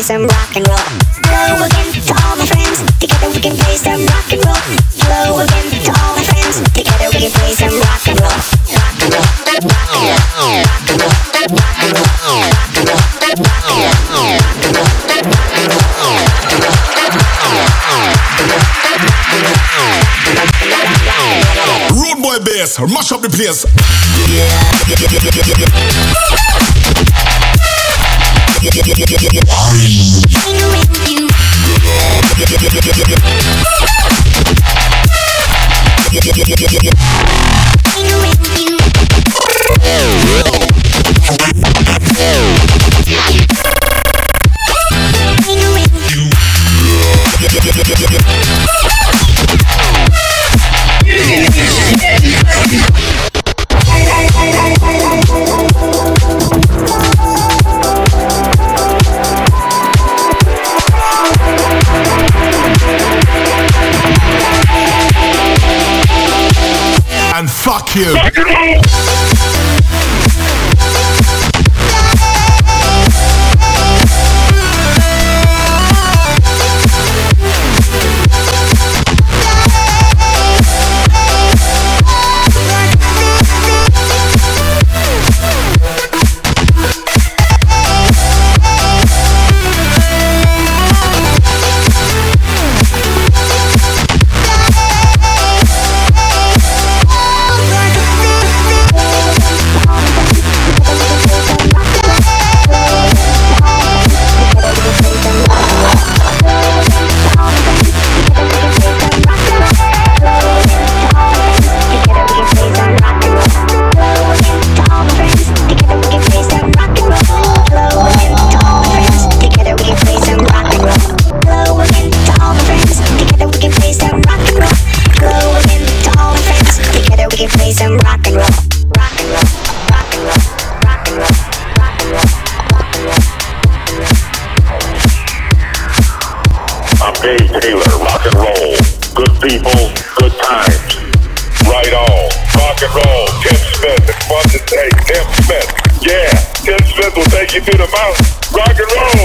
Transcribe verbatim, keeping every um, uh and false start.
some rock and roll. Hello again to all my friends. Together we can play some rock and roll. Hello again to all my friends. Together we can play some rock and roll. Rock and roll, rock and roll, rock and roll, rock and roll, rock and roll, rock and roll, Rude boy bass, mash up the place. And fuck you. Dave Taylor, rock and roll. Good people, good times. Right on. Rock and roll. Tim Smith. It's fun to say. Tim Smith. Yeah. Tim Smith will take you to the mountain. Rock and roll.